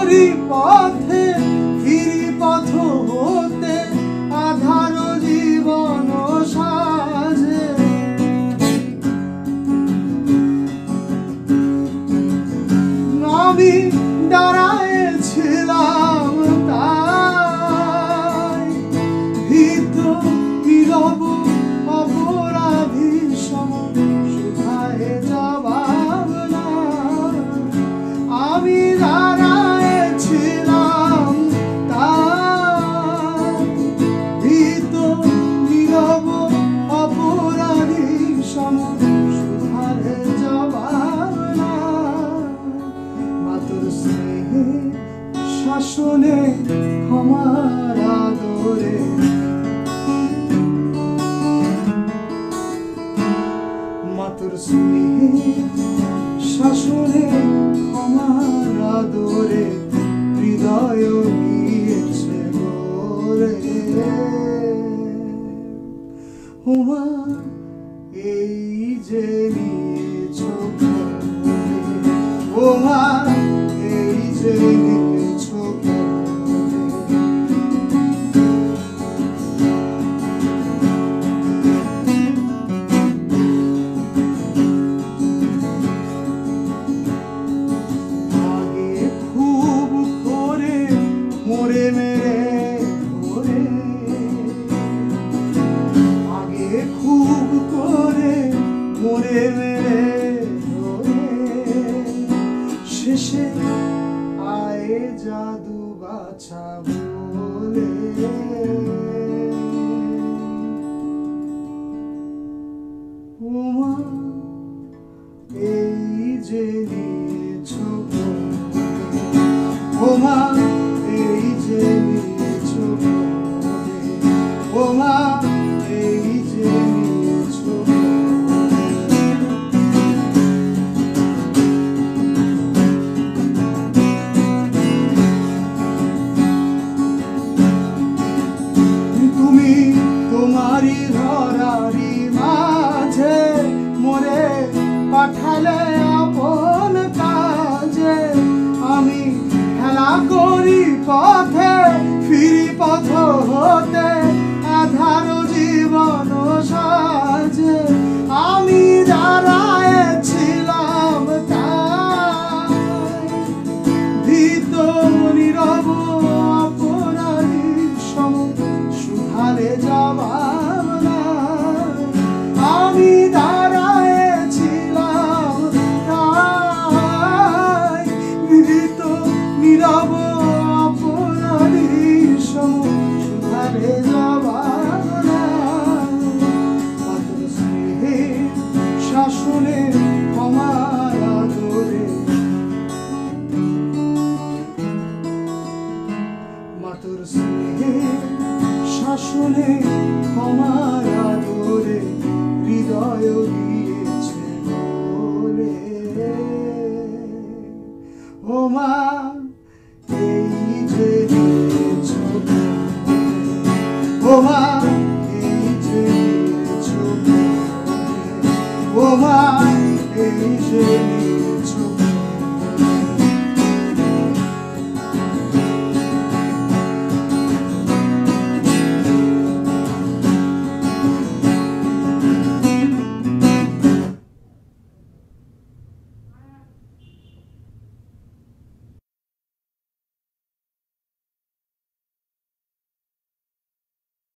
করি পথে ফিরি পথ হতে আধার জীবন সাজে আমি দাঁড়ায়েছিলাম তাই ভীত নীরব অপরাধী সম শুধায় জবাব না আমি দাঁড়ায়েছিলাম তাই ভীত নীরব অপরাধী সম শুধায় জবাব না মাতর স্নেহে শাসনে ক্ষমার আদরে মাতর স্নেহে শাসনে ক্ষমার আদরে হৃদয় নিয়েছে গোরে ওমা এই যে নিয়েছ ওমা এই যে নিয়েছ মোরে মেরে ধরে আগে খুব করে মোরে মেরে ধরে শেষে আয়ে জাদু বাছা বলে ওমা এই যে নিয়েছ ওমা এই যে নিয়েছ ওমা এই যে নিয়েছ তুমি তোমারই ধরারি মাঝে মোরে পাঠালে আপন কাজে আমি খেলা করি পথে ফিরি পথ হতে আধার জীবন সাজে আমি দাঁড়ায়েছিলাম তাই ভীত নীরব অপরাধী সম শুধালে জবাব না আমি দাঁড়ায়েছিলাম তাই ভীত নীরব অপরাধী সম শুধালে জবাব না মাতর স্নেহে শাসনে ক্ষমার আদরে মাতর স্নেহে শাসনে ক্ষমার আদরে হৃদয় দিয়েছে বলে ওমা এই যে নিয়েছ ওমা এই যে নিয়েছ ওমা এই যে